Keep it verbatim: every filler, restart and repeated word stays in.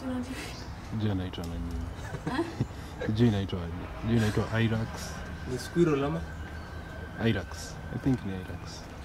Jina inaitwa nani? Jina inaitwa Jina inaitwa Hyrax. Ni squirrel ama? Hyrax. I think ni Hyrax.